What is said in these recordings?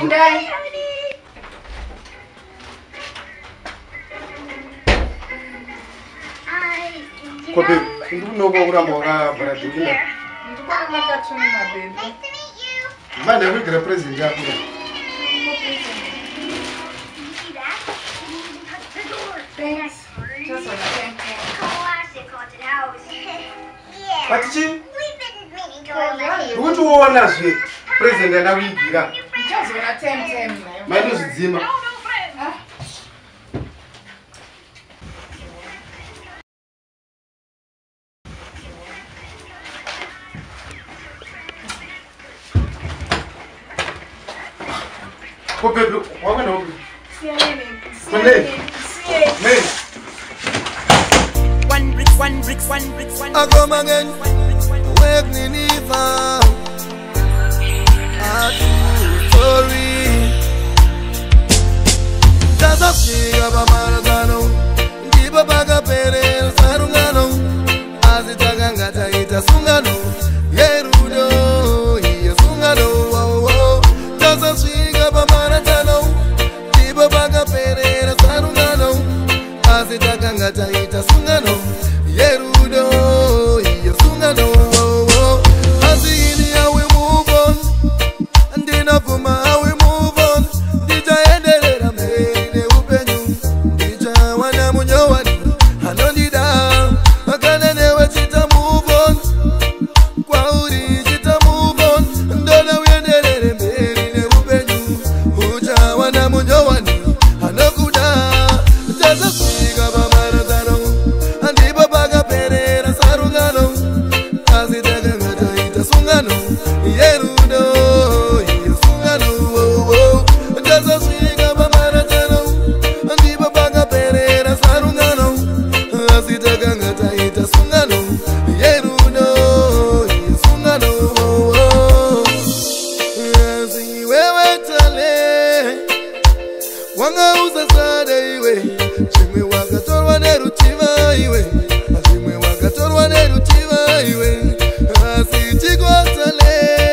Dai. Kobe, you know what I'm going to do. Man, I will represent Japan. Thanks. Just what I think. Classic haunted house. Yeah. What did you? We've been meaning to go. Who do you want us President and I will be here. Just when I tell My name is Zima. Kobe, what are you? I come again, wake me never. A true story. Just a thing of a marathon. Give a bag of pere, sarungano. As it a gangata, it a sungano. Yerudo, he a sungano. Just a thing of a marathon. Give a bag of pere, sarungano. As it a gangata, it a sungano. Yerudo, he a sungano. As in here we move on. And enough for my how we move on. Did I end it? I made it open you. Did I want to know what? I don't need that. I can't never sit and move on. Quality sit and move on. And don't know when they made it open you. Did I want to know what? I know good. Just a speak of a marathon. And the Babaga Pereira Sarungano. As it a sungano. Yerudo, he is sungano. Just a swing of a marathon. And the Babaga Pereira Sarungano. As it a gangata, it a sungano. Yerudo, he is sungano. Yes, he went to lay. Wanga usa sada iwe. Chimwe wakatorwa nerutima iwe. Chimwe wakatorwa nerutima iwe. Asichikotale.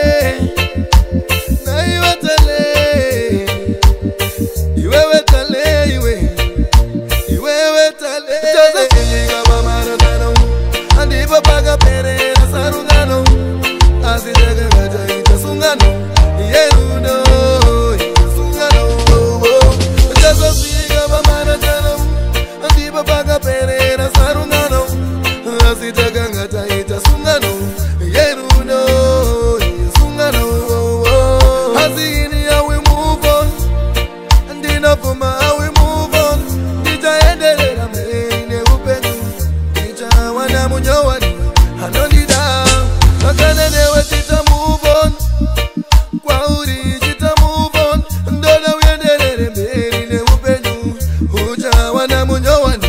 Na iwe tale. Iwewe tale iwe. Iwewe tale. Jaza kinga mamaratano. Andi babaga pere na sarungano. Asitega gaja ita sungano. Yerudo. Babaga Pereira Sarungano. Asita gangata ita sungano. Yerudo, sungano. Asini how we move on. And enough for my how we move on. Dija endele na mene upenu. Dija wana munyowani. Anonida. Makane newe tita move on. Kwa uri tita move on. Ndona uendele mene upenu. Uja wana munyowani.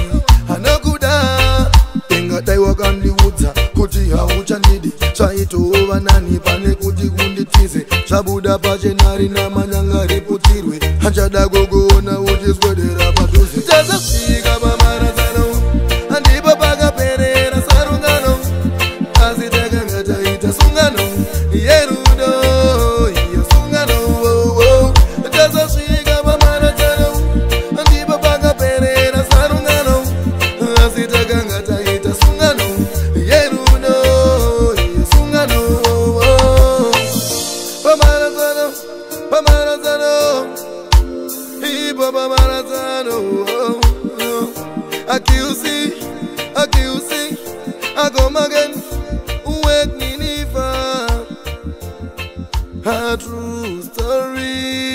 Wakandi wudza kuti hauchandidi chaitova nani pane kuti kunditize zvabuda pachenari namanyanga riputirwe hachada kukuona uchiswedera padhuze tasasvika pamarazano andipo pakaperera sarungano asi takanga taita sungano yerudo iyo sungano tasasvika pamarazano andipo pakaperera sarungano asi takanga taita sungano yerudo sungano pamarazano pamarazano ibo pamarazano accuse I come again wake me never a true story.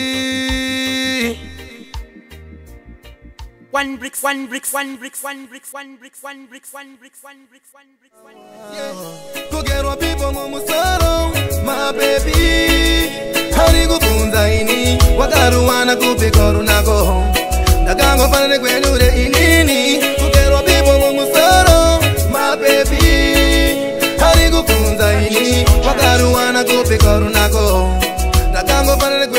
One bricks, one bricks, one bricks, one bricks, one bricks, one bricks, one bricks, one bricks, one bricks, one bricks. Kugerwa people mumusoro, my baby. Hari kufunza ini, wakaruwana kupikoru nako. Dagango pane kwenure inini. Kugerwa people mumusoro, my baby. Hari kufunza ini, wakaruwana kupikoru nako. Dagango pane